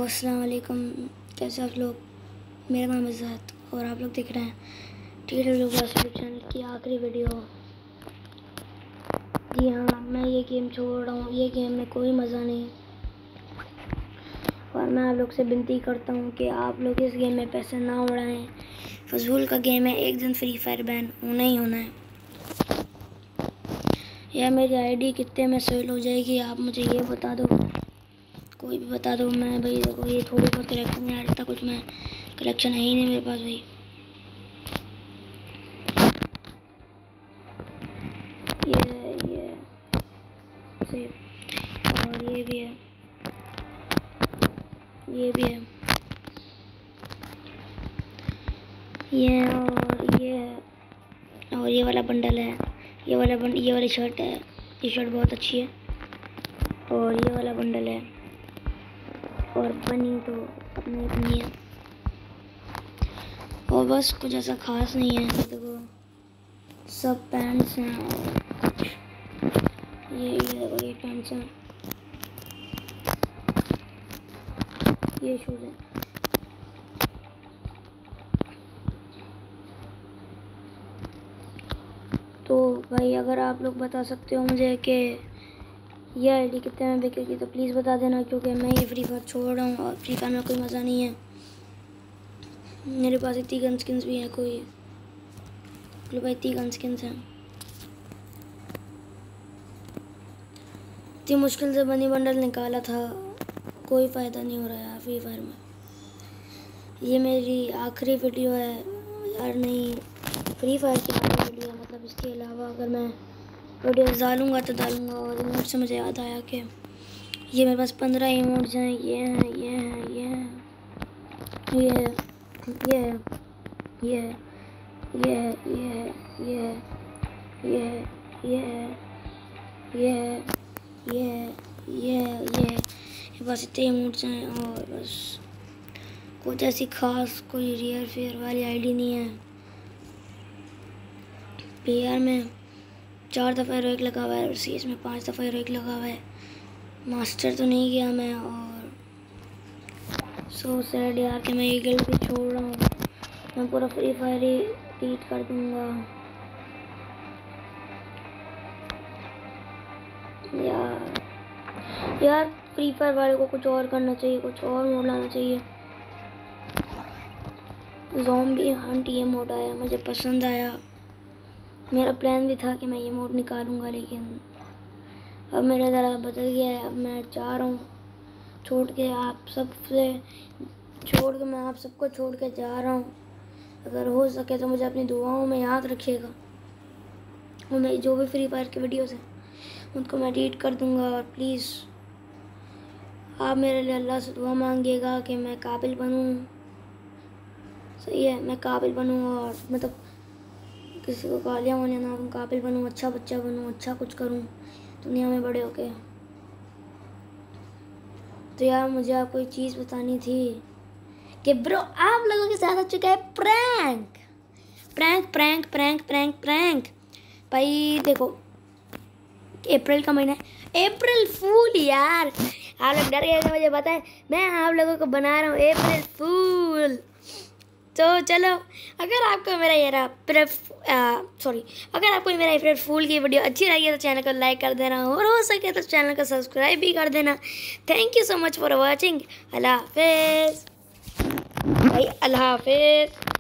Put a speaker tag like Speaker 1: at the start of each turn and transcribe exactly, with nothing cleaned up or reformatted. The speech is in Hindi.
Speaker 1: हेलो अस्सलाम वालेकुम, कैसे आप लोग। मेरा नाम इज़्ज़त और आप लोग देख रहे हैं टी डब्ल्यू यूट्यूब चैनल की आखिरी वीडियो। जी हाँ, मैं ये गेम छोड़ रहा हूँ। ये गेम में कोई मज़ा नहीं और मैं आप लोग से विनती करता हूँ कि आप लोग इस गेम में पैसे ना उड़ाएं। फजूल का गेम है, एक दिन फ्री फायर बैन होना ही होना है। या मेरी आईडी कितने में सेल हो जाएगी आप मुझे ये बता दो, कोई भी बता दो। मैं भाई देखो ये थोड़ी बहुत कलेक्शन नहीं आ रहा था, कुछ मैं कलेक्शन है ही नहीं मेरे पास भाई। ये ये से और ये भी है, ये भी है, ये और ये है और ये वाला बंडल है। ये वाला बंड ये वाली शर्ट है, ये शर्ट बहुत अच्छी है। और ये वाला बंडल है और बनी तो अपने अपनी है और बस कुछ ऐसा खास नहीं है। देखो सब पैंट्स हैं और ये ये देखो ये पैंट्स हैं, ये शूज़ हैं। तो भाई अगर आप लोग बता सकते हो मुझे कि ये आईडी कितने में बिकेगी तो प्लीज़ बता देना, क्योंकि मैं ये फ्री फायर छोड़ रहा हूँ और फ्री फायर में कोई मज़ा नहीं है। मेरे पास इतनी गन स्किन्स भी हैं, कोई लो भाई इतनी गन स्किन्स हैं। इतनी मुश्किल से बनी बंडल निकाला था, कोई फ़ायदा नहीं हो रहा है फ्री फायर में। ये मेरी आखिरी वीडियो है यार, नहीं फ्री फायर की आखिरी वीडियो है। मतलब इसके अलावा अगर मैं वीडियो डालूँगा तो डालूँगा। और इमोट से मुझे याद आया कि ये मेरे पास पंद्रह इमोट्स हैं। ये हैं, ये हैं, ये हैं, ये है, ये है, ये है, ये है, ये है, ये है, ये है, ये है, ये है, ये है, ये है, ये है। ये बस इतने इमोट्स हैं और बस कुछ ऐसी खास कोई रियर फेयर वाली आईडी नहीं है। पीआर में चार दफ़ा हेरोइक लगा हुआ है और सीएस में पांच दफ़ा हेरोइक लगा हुआ है। मास्टर तो नहीं गया मैं और सो सैड यार कि मैं ये गिल्ड भी छोड़ रहा हूँ। मैं पूरा फ्री फायर ही डिलीट कर दूँगा यार। यार फ्री फायर वाले को कुछ और करना चाहिए, कुछ और मोड लाना चाहिए। ज़ॉम्बी हंट ये मोड आया, मुझे पसंद आया। मेरा प्लान भी था कि मैं ये मोड निकालूंगा, लेकिन अब मेरा ज़रा बदल गया है। अब मैं चाह रहा हूँ छोड़ के आप सब से छोड़ के मैं आप सबको छोड़ के जा रहा हूँ। अगर हो सके तो मुझे अपनी दुआओं में याद रखिएगा और मेरी जो भी फ्री फायर की वीडियोस हैं उनको मैं एडिट कर दूँगा। और प्लीज़ आप मेरे लिए अल्लाह से दुआ मांगिएगा कि मैं काबिल बनूँ। सही है, मैं काबिल बनूँ और मतलब किसी को गालियाँ वालियाँ ना दूँ, काबिल बनूँ, अच्छा बच्चा बनूँ, अच्छा कुछ करूँ दुनिया में बड़े होके। तो यार मुझे आपको एक चीज़ बतानी थी कि ब्रो आप लोगों के साथ हो चुका है prank prank prank prank prank prank भाई देखो अप्रैल का महीना है, अप्रैल फूल यार। आप लोग डर गए थे, मुझे पता है। मैं आप लोगों को बना रहा हूँ अप्रैल फूल। तो चलो अगर आपको मेरा ये सॉरी अगर आपको मेरा अप्रैल फूल की वीडियो अच्छी लगी है तो चैनल को लाइक कर देना और हो सके तो चैनल को सब्सक्राइब भी कर देना। Thank you so much for watching. Allah हाफिज़ भाई, अल्लाह हाफिज़।